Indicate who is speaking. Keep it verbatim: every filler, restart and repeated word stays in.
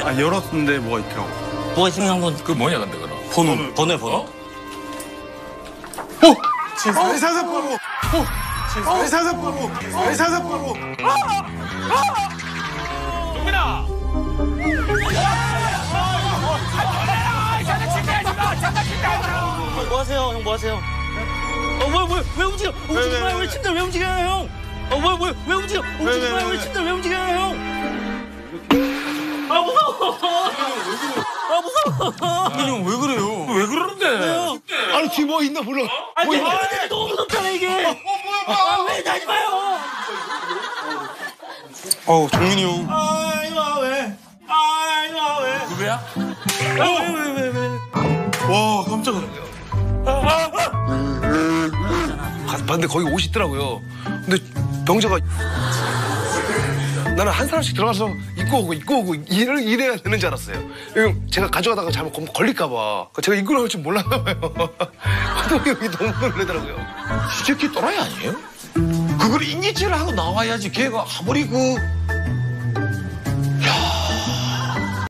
Speaker 1: 아, 열었는데 뭐가 있더라고.
Speaker 2: 뭐가 있으면 한번
Speaker 3: 그 뭐냐 근데 그럼?
Speaker 1: 번호.
Speaker 2: 번호에 번호.
Speaker 1: 어? 사사팔오. 어? 사사팔오. 사사팔오.
Speaker 3: 동민아.
Speaker 2: 뭐 하세요? 형 뭐 하세요? 어, 왜, 왜, 왜 움직여? 어, 움직이지 마요. 왜 침대 왜 움직여요, 형? 어, 왜, 왜, 왜 움직여? 움직이지 마요. 왜 침대 왜 움직여요, 형? 아, 무서워. 아, 무서워.
Speaker 3: 형 왜 그래요? 왜 그러는데?
Speaker 1: 아니, 뒤 뭐 있나 몰라.
Speaker 2: 아니, 뭐 있는데 너무 무섭잖아, 이게. 아, 왜 다시 마요?
Speaker 1: 어우, 종민이 형.
Speaker 2: 아, 이거 와, 왜? 아, 이거 와, 왜?
Speaker 3: 누구야?
Speaker 2: 아, 왜, 왜, 왜, 왜?
Speaker 1: 와, 깜짝이야.
Speaker 4: 봤는데 거기 옷이 있더라고요. 근데 병자가 나는 한 사람씩 들어가서 입고 오고 입고 오고 이래, 이래야 되는 줄 알았어요. 제가 가져가다가 잘못 걸릴까 봐. 제가 입고 나올 줄 몰랐나 봐요. 화동이 형이 너무 놀래더라고요.
Speaker 3: 이 새끼 또라이 아니에요? 그걸 인지치를 하고 나와야지 걔가 아무리 그